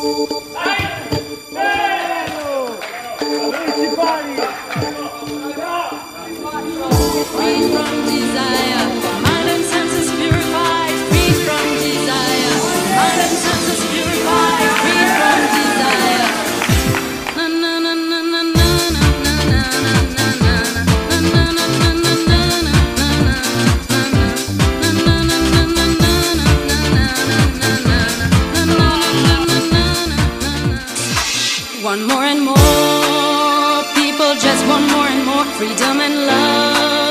Want more and more, people just want more and more freedom and love.